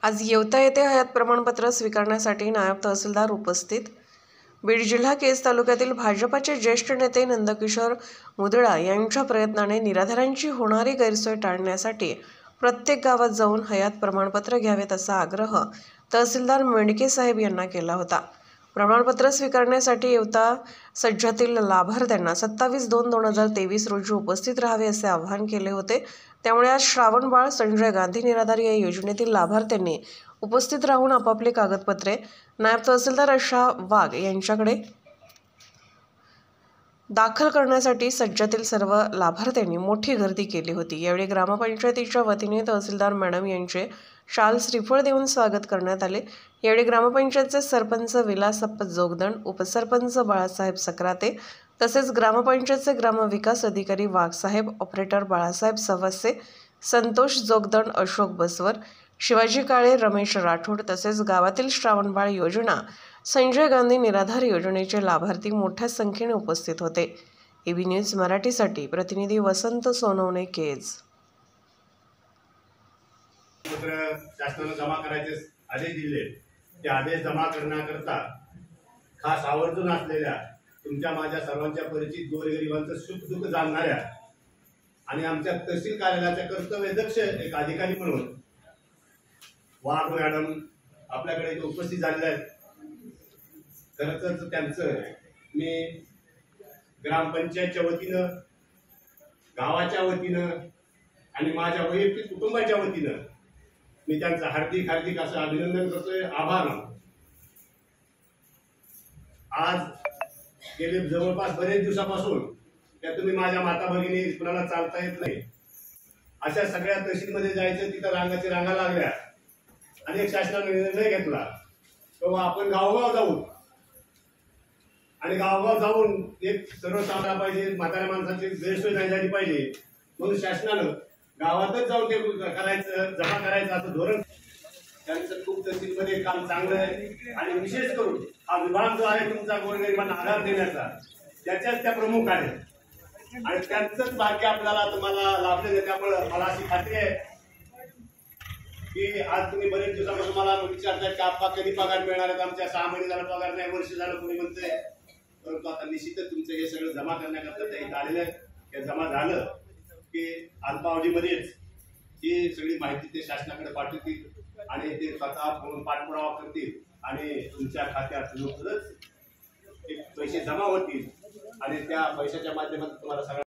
आज येवता येथे हयात प्रमाणपत्र स्वीकारण्यासाठी नायब तहसीलदार उपस्थित। बीड जिल्हा केज तालुक्यातील भाजपाचे ज्येष्ठ नेते नंदकिशोर मुदळा यांच्या प्रयत्नाने निराधारांची होणारी गैरसोय टाळण्यासाठी प्रत्येक गावात जाऊन हयात प्रमाणपत्र घ्यावेत असा आग्रह तहसीलदार मेंढके साहेब यांना केला होता। प्रमाणपत्र स्वीकारण्यासाठी येवता सज्जातील लाभार्थ्यांना 27/2/2023 रोजी उपस्थित राहावे असे आवाहन केले होते। त्यामुळे आज श्रावणबाळ संजय गांधी निराधार या योजनेतील लाभार्थ्यांनी उपस्थित राहून आपापली कागदपत्रे नायब तहसीलदार आशा वाघ यांच्याकडे दाखल करण्यासाठी सज्जातील सर्व लाभार्थ्यांनी मोठी गर्दी केली होती। यावेळी ग्रामपंचायतीच्या वतीने तहसीलदार मॅडम यांचे शाल श्रीफळ देऊन स्वागत करण्यात आले। यावेळी ग्रामपंचायतचे सरपंच विलासप्पा जोगदंड, उपसरपंच बाळासाहेब सक्राते तसेच ग्रामपंचायतचे ग्रामविकास अधिकारी वाघसाहेब, ऑपरेटर बाळासाहेब सवासे, संतोष जोगदंड, अशोक बसवर, शिवाजी काळे, रमेश राठोड तसेच गावातील श्रावणबाळ योजना, संजय गांधी निराधार योजनेचे लाभार्थी मोठ्या संख्येने उपस्थित होते। एबी न्यूज मराठीसाठी प्रतिनिधी वसंत सोनवणे, केज। शासनाने जमा करायचे आदेश दिले, ते आदेश जमा करण्याकरता खास आवर्जून असलेल्या तुमच्या माझ्या सर्वांच्या परिचित गोरगरिबांचं सुख दुःख जाणणाऱ्या आणि आमच्या तहसील कार्यालयाच्या कर्तव्यदक्ष एक अधिकारी म्हणून वाघ मॅडम आपल्याकडे इथे उपस्थित झालेले आहेत। खरंच त्यांचं मी ग्रामपंचायतच्या वतीनं, गावाच्या वतीनं आणि माझ्या वैयक्तिक कुटुंबाच्या वतीनं मी त्यांचं हार्दिक असं अभिनंदन करतोय, आभार मानतो। आज गेले जवळपास बरेच दिवसापासून त्या तुम्ही माझ्या माता भगिनी कुणाला चालता येत नाही अशा सगळ्या तहसीलमध्ये जायचं, तिथं रांगाची रांगा लागल्या आणि एक शासनाने निर्णय घेतला तेव्हा आपण गावोगाव जाऊ आणि गावोगाव जाऊन एक सर्वसामान्य पाहिजे, म्हाताऱ्या माणसांची गैरसोय नाही झाली पाहिजे म्हणून शासनानं गावातच जाऊन ते करायचं, जमा करायचं असं धोरण त्यांचं खूप तहसीलमध्ये काम चांगलं आहे। आणि विशेष करून हा विभाग जो आहे तुमचा गोरगरिबांना आधार देण्याचा, त्याच्याच त्या प्रमुख आहेत आणि त्यांचंच भाग्य आपल्याला तुम्हाला लाभलेलं आहे। त्यामुळे मला अशी खात्री आहे की आज तुम्ही बरेच दिवसापासून मला विचारताय की आपला कधी पगार मिळणार आहे। आमच्या 6 महिने झाला पगार नाही, वर्ष झालं कोणी म्हणतंय, परंतु आता निश्चितच तुमचं हे सगळं जमा करण्याकरता ते इथं आलेलं आहे। हे जमा झालं की अल्पावधीमध्येच ही सगळी माहिती ते शासनाकडे पाठवतील आणि ते स्वतः म्हणून पाठपुरावा करतील आणि तुमच्या खात्यात लवकरच पैसे जमा होतील आणि त्या पैशाच्या माध्यमातून तुम्हाला सगळं